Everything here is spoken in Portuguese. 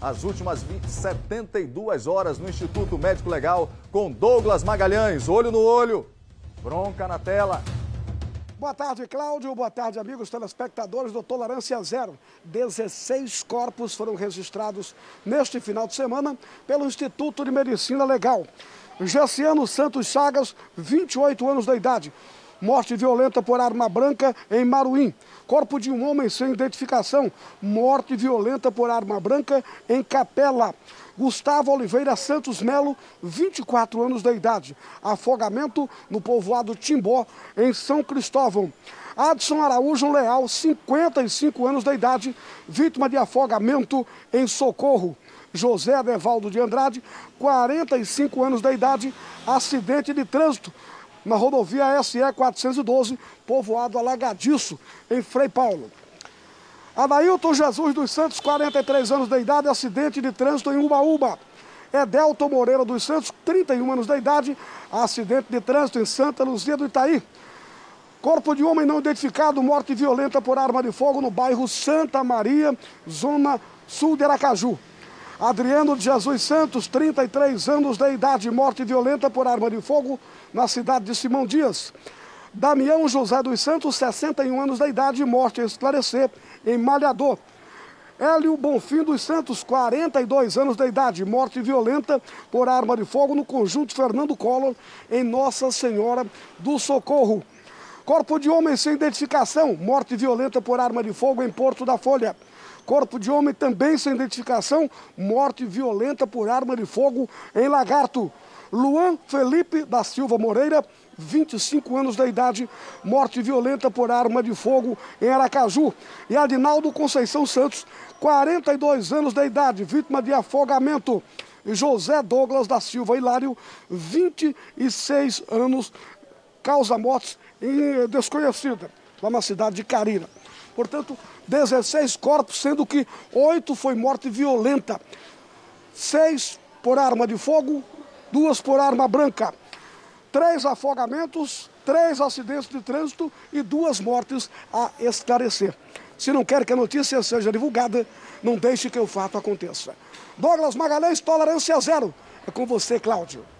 as últimas 72 horas no Instituto Médico Legal com Douglas Magalhães. Olho no olho, bronca na tela. Boa tarde, Cláudio. Boa tarde, amigos telespectadores do Tolerância Zero. 16 corpos foram registrados neste final de semana pelo Instituto de Medicina Legal. Gessiano Santos Chagas, 28 anos de idade. Morte violenta por arma branca em Maruim. Corpo de um homem sem identificação. Morte violenta por arma branca em Capela. Gustavo Oliveira Santos Melo, 24 anos de idade. Afogamento no povoado Timbó, em São Cristóvão. Adson Araújo Leal, 55 anos de idade, vítima de afogamento em Socorro. José Adevaldo de Andrade, 45 anos de idade, acidente de trânsito na rodovia SE 412, povoado Alagadiço, em Frei Paulo. Adailton Jesus dos Santos, 43 anos de idade, acidente de trânsito em Ubaúba. Edelton Moreira dos Santos, 31 anos de idade, acidente de trânsito em Santa Luzia do Itaí. Corpo de homem não identificado, morte violenta por arma de fogo no bairro Santa Maria, zona sul de Aracaju. Adriano de Jesus Santos, 33 anos de idade, morte violenta por arma de fogo na cidade de Simão Dias. Damião José dos Santos, 61 anos de idade, morte a esclarecer em Malhador. Hélio Bonfim dos Santos, 42 anos de idade, morte violenta por arma de fogo no conjunto Fernando Collor, em Nossa Senhora do Socorro. Corpo de homem sem identificação, morte violenta por arma de fogo em Porto da Folha. Corpo de homem também sem identificação, morte violenta por arma de fogo em Lagarto. Luan Felipe da Silva Moreira, 25 anos de idade, morte violenta por arma de fogo em Aracaju. E Adinaldo Conceição Santos, 42 anos de idade, vítima de afogamento. E José Douglas da Silva Hilário, 26 anos, causa mortes desconhecida, lá na cidade de Carira. Portanto, 16 corpos, sendo que 8 foi morte violenta, 6 por arma de fogo, 2 por arma branca, 3 afogamentos, 3 acidentes de trânsito e 2 mortes a esclarecer. Se não quer que a notícia seja divulgada, não deixe que o fato aconteça. Douglas Magalhães, Tolerância Zero. É com você, Cláudio.